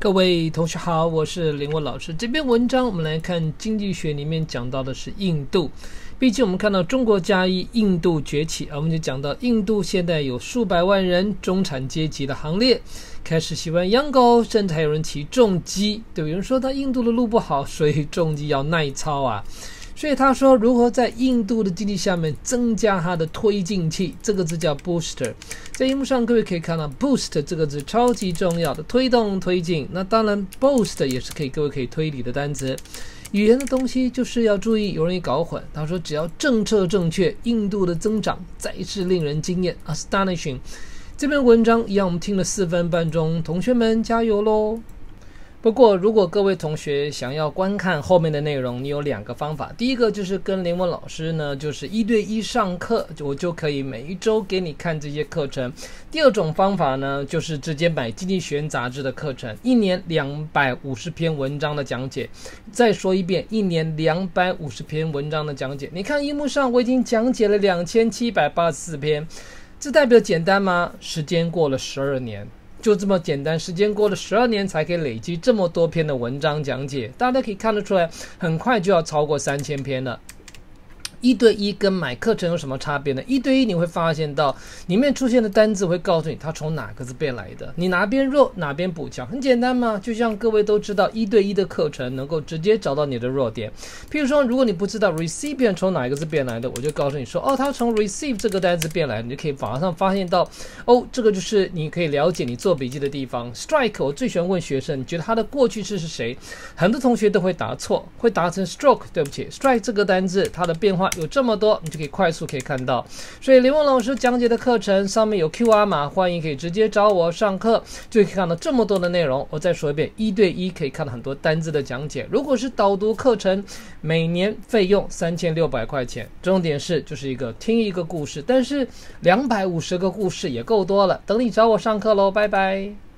各位同学好，我是林文老师。这篇文章我们来看经济学里面讲到的是印度。毕竟我们看到中国加一印度崛起，我们就讲到印度现在有数百万人中产阶级的行列，开始喜欢养狗，甚至还有人骑重机。对，有人说他印度的路不好，所以重机要耐操啊。所以他说如何在印度的经济下面增加它的推进器，这个字叫 booster。 在荧幕上各位可以看到 boost 这个字超级重要的，推动推进。那当然 boost 也是各位可以推理的单词。语言的东西就是要注意，有人搞混。他说只要政策正确，印度的增长再是令人惊艳 astonishing。 这篇文章一样我们听了4分半钟，同学们加油咯。不过如果各位同学想要观看后面的内容，你有2个方法。第一个就是跟林文老师呢就是1对1上课，我就可以每一周给你看这些课程。第二种方法呢就是直接买经济学人杂志的课程，1年250篇文章的讲解。再说一遍，1年250篇文章的讲解。你看荧幕上我已经讲解了2784篇，这代表简单吗？时间过了12年，就这么简单，时间过了12年才可以累积这么多篇的文章讲解。大家可以看得出来，很快就要超过3000篇了。1对1跟买课程有什么差别呢？1对1你会发现到里面出现的单字会告诉你它从哪个字变来的，你哪边弱哪边补强，很简单嘛。就像各位都知道1对1的课程能够直接找到你的弱点。譬如说如果你不知道 recipient 从哪一个字变来的，我就告诉你说它从 receive 这个单字变来的，你就可以马上发现到这个就是你可以了解你做笔记的地方。 strike 我最喜欢问学生，你觉得它的过去式是谁？很多同学都会答错，会答成 stroke， 对不起， strike 这个单字它的变化有这么多，你就可以快速可以看到。所以林文老师讲解的课程上面有 QR 码，欢迎可以直接找我上课，就可以看到这么多的内容。我再说一遍，1对1可以看到很多单字的讲解。如果是导读课程，每年费用3600块钱，重点是就是听一个故事，但是250个故事也够多了。等你找我上课咯，拜拜。